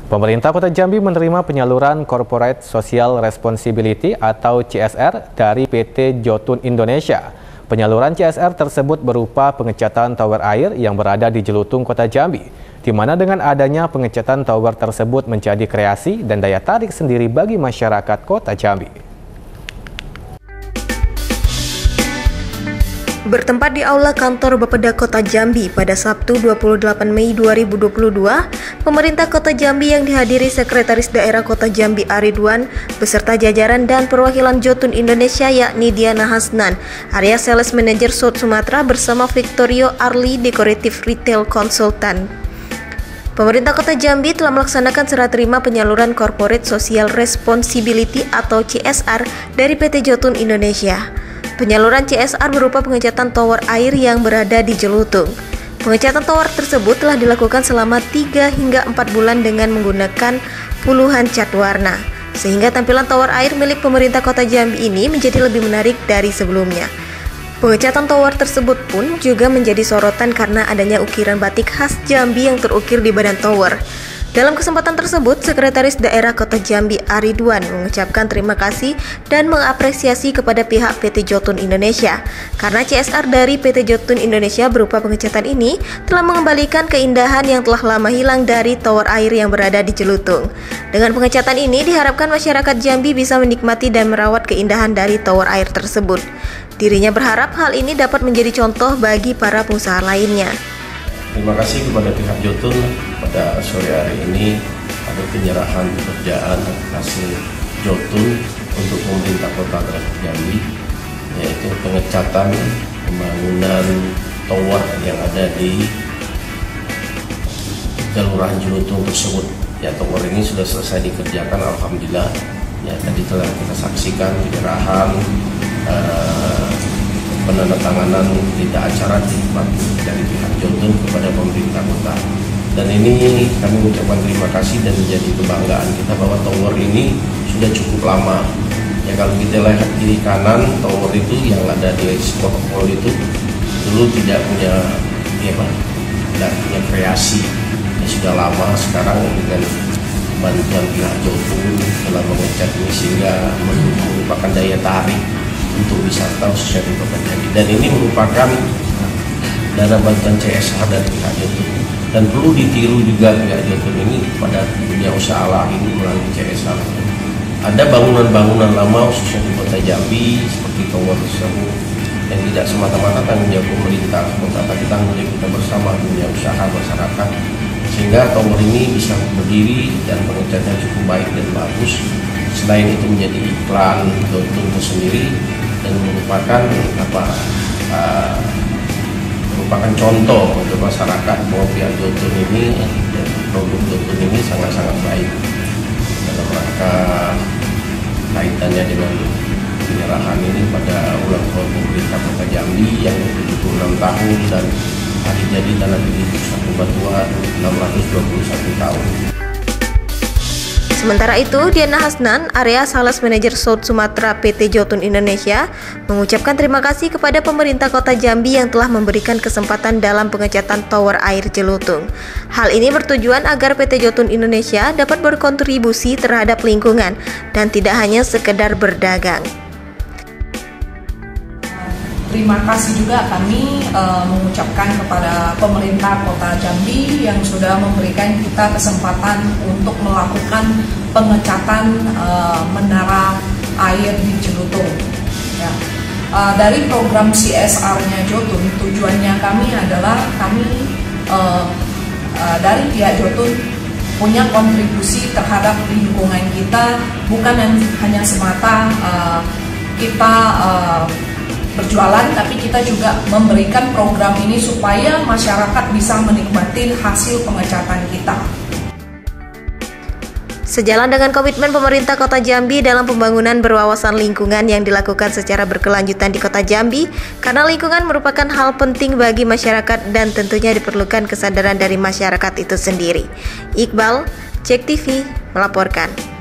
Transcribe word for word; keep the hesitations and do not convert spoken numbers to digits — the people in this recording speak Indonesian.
Pemerintah Kota Jambi menerima penyaluran Corporate Social Responsibility atau C S R dari P T Jotun Indonesia. Penyaluran C S R tersebut berupa pengecatan tower air yang berada di Jelutung Kota Jambi, di mana dengan adanya pengecatan tower tersebut menjadi kreasi dan daya tarik sendiri bagi masyarakat Kota Jambi. Bertempat di Aula Kantor Bapeda Kota Jambi pada Sabtu dua puluh delapan Mei dua ribu dua puluh dua, pemerintah Kota Jambi yang dihadiri Sekretaris Daerah Kota Jambi Aridwan beserta jajaran dan perwakilan Jotun Indonesia yakni Diana Hasnan, Area Sales Manager South Sumatera bersama Victorio Arli Decorative Retail Consultant. Pemerintah Kota Jambi telah melaksanakan serah terima penyaluran Corporate Social Responsibility atau C S R dari P T Jotun Indonesia. Penyaluran C S R berupa pengecatan tower air yang berada di Jelutung. Pengecatan tower tersebut telah dilakukan selama tiga hingga empat bulan dengan menggunakan puluhan cat warna, sehingga tampilan tower air milik pemerintah Kota Jambi ini menjadi lebih menarik dari sebelumnya. Pengecatan tower tersebut pun juga menjadi sorotan karena adanya ukiran batik khas Jambi yang terukir di badan tower. Dalam kesempatan tersebut, Sekretaris Daerah Kota Jambi Aridwan mengucapkan terima kasih dan mengapresiasi kepada pihak P T Jotun Indonesia karena C S R dari P T Jotun Indonesia berupa pengecatan ini telah mengembalikan keindahan yang telah lama hilang dari tower air yang berada di Jelutung. Dengan pengecatan ini diharapkan masyarakat Jambi bisa menikmati dan merawat keindahan dari tower air tersebut. Dirinya berharap hal ini dapat menjadi contoh bagi para pengusaha lainnya. Terima kasih kepada pihak Jotun pada sore hari ini ada penyerahan pekerjaan hasil Jotun untuk pemerintah Kota Jambi, yaitu pengecatan pembangunan tower yang ada di Kelurahan Jelutung tersebut. Ya, tower ini sudah selesai dikerjakan, alhamdulillah. Ya, tadi telah kita saksikan penyerahan uh, penandatanganan berita acara dari pihak Jotun kepada pemerintah kota. Dan ini kami mengucapkan terima kasih dan menjadi kebanggaan kita bahwa tower ini sudah cukup lama. Ya, kalau kita lihat kiri kanan tower itu yang ada di Spotpol itu dulu tidak punya ya Pak, tidak punya kreasi. Ya, sudah lama, sekarang dengan bantuan pihak Jotun telah mengecat ini sehingga merupakan daya tarik untuk wisata khususnya di Kota Jambi, dan ini merupakan dana bantuan C S R dari pihak Jotun dan perlu ditiru juga pihak Jotun ini pada dunia usaha lain melalui C S R. Ada bangunan-bangunan lama khususnya di Kota Jambi seperti tower tersebut yang tidak semata-mata tanggung jawab pemerintah kota, tapi tanggung jawab kita bersama dunia usaha masyarakat, sehingga tower ini bisa berdiri dan pengecatnya cukup baik dan bagus. Selain itu menjadi iklan Jotun itu sendiri dan merupakan apa uh, merupakan contoh untuk masyarakat bahwa pihak Jotun ini dan produk Jotun ini sangat-sangat baik dalam rangka kaitannya dengan penyerahan ini pada ulang tahun pemerintah Kota Jambi yang ke tujuh puluh enam tahun dan hari jadi tanah penduduk satu batuan enam ratus dua puluh satu tahun. Sementara itu, Diana Hasnan, Area Sales Manager South Sumatera P T Jotun Indonesia, mengucapkan terima kasih kepada pemerintah Kota Jambi yang telah memberikan kesempatan dalam pengecatan tower air Jelutung. Hal ini bertujuan agar P T Jotun Indonesia dapat berkontribusi terhadap lingkungan dan tidak hanya sekedar berdagang. Terima kasih juga kami e, mengucapkan kepada pemerintah Kota Jambi yang sudah memberikan kita kesempatan untuk melakukan pengecatan e, menara air di Jelutung. Ya. E, dari program C S R-nya Jotun, tujuannya kami adalah kami e, e, dari pihak Jotun punya kontribusi terhadap lingkungan kita, bukan hanya semata e, kita e, berjualan, tapi kita juga memberikan program ini supaya masyarakat bisa menikmati hasil pengecatan kita. Sejalan dengan komitmen pemerintah Kota Jambi dalam pembangunan berwawasan lingkungan yang dilakukan secara berkelanjutan di Kota Jambi, karena lingkungan merupakan hal penting bagi masyarakat dan tentunya diperlukan kesadaran dari masyarakat itu sendiri. Iqbal, Cek T V, melaporkan.